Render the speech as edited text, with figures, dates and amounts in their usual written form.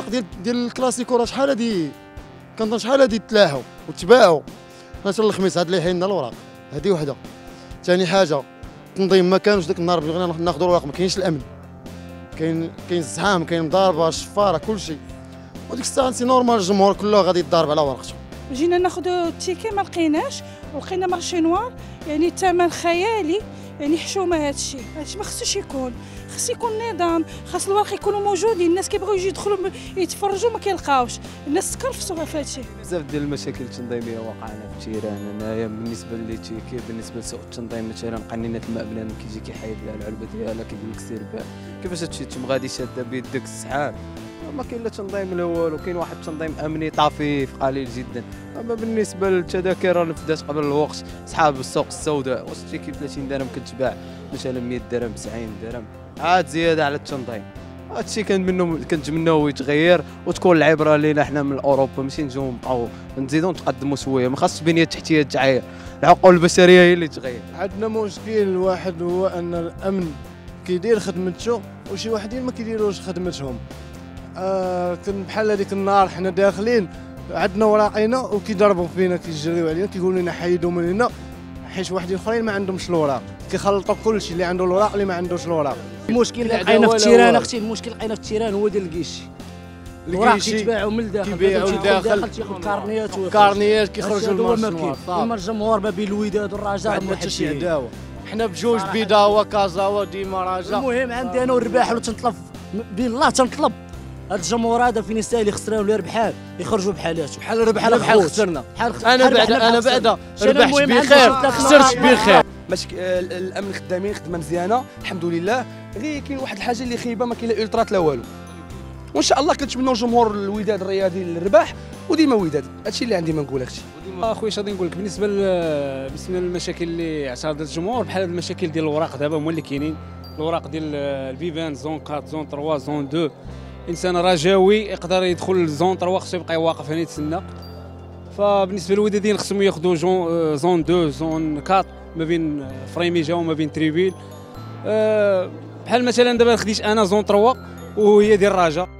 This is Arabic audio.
الوراق ديال الكلاسيكو راه شحال هادي كنظن شحال هادي تلاحوا وتباعوا. مثلا الخميس هاد اللي حينا الوراق هادي وحده. ثاني حاجه التنظيم ما كانوش داك النهار بغينا ناخذوا الوراق ما كاينش الامن، كاين الزحام، كاين مضاربه الشفاره كلشي، وديك الساعه سي نورمال الجمهور كله غادي يتضارب على ورقته. جينا ناخذوا التيكي ما لقيناش، ولقينا مارشي نوار يعني الثمن خيالي، يعني حشومه هادشي ما خصوش يكون، خص يكون نظام، خاص الورق يكونوا موجودين، الناس كيبغيو يجيو يدخلوا يتفرجوا ما كيلقاوش، الناس تكرفسوا في هادشي. بزاف ديال المشاكل التنظيميه واقعنا في التيران. انايا بالنسبه للتيكي، بالنسبه لسوق التنظيم مثلا قنينه الماء بلان كيجي كيحيد لها العلبه ديالها كيقول لك سير بها، كيفاش هادشي تم غادي شاده بيدك السحاب، ما كاين لا تنظيم لا والو، كاين واحد التنظيم امني طفيف قليل جدا. اما بالنسبه للتذاكر راه نفذات قبل الوقت، صحاب السوق السوداء واش التيكي ب 30 درهم كتباع مثلا 100 درهم 90 درهم، عاد زياده على التنظيم. هادشي كنتمناو يتغير وتكون العبره لينا حنا من اوروبا، ماشي نجيو نبقاو نزيدو نتقدموا شويه، ما خاصش البنيه التحتيه تعاير، العقول البشريه هي اللي تغير. عندنا مشكل واحد هو ان الامن كيدير خدمته وشي واحدين ما كيديروش خدمتهم. كان بحال هذيك النهار حنا داخلين عندنا وراقينا وكيضربوا فينا كيجريو علينا كيقولوا لنا حيدوا من هنا، حيت واحدين اخرين ما عندهمش الوراق، كيخلطوا كلشي اللي عنده الوراق اللي ما عندوش الوراق. المشكل اللي لقينا في التيران اختي، المشكل اللي لقينا في التيران هو ديال الكيشي. الوراق كيتباعوا من الداخل، كيبيعوا الداخل تياخذ كارنيات كيخرجوا للمارشنوار. اما الجمهور ما بين الوداد والرجاء عندنا حتى شي عداوه، حنا بجوج بيضاوه كازاوه ديما رجاء. المهم عندي انا والرباح ولا تنطلب بين الله تنطلب هاد الجمهور هذا فين يستاهل يخسروا ولا ربحان يخرجوا بحالاتهم بحال الربح بحال خسرنا. انا بعدا ربحت بخير خسرت بخير. الامن خدامين خدمه مزيانه الحمد لله، غير كاين واحد الحاجه اللي خايبه، ما كاين لا الترات لا والو، وان شاء الله كنتمنوا الجمهور الوداد الرياضي للرباح وديما وداد. هادشي اللي عندي ما نقول اختي. اخويا اش غادي نقول لك بالنسبه للمشاكل اللي اعترضت الجمهور، بحال هاد المشاكل ديال الوراق دابا هما اللي كاينين، الوراق ديال البيبان زون 4 زون 3 زون 2، انسان رجاوي يقدر يدخل لزون 3 خصو يبقى واقف هنا يتسنى. فبالنسبه للوداديين خصهم ياخذوا زون 2 زون 4 ما بين فريميجا وما بين تريبيل. بحال مثلا دابا خديت انا زون 3 وهي ديال الرجاء.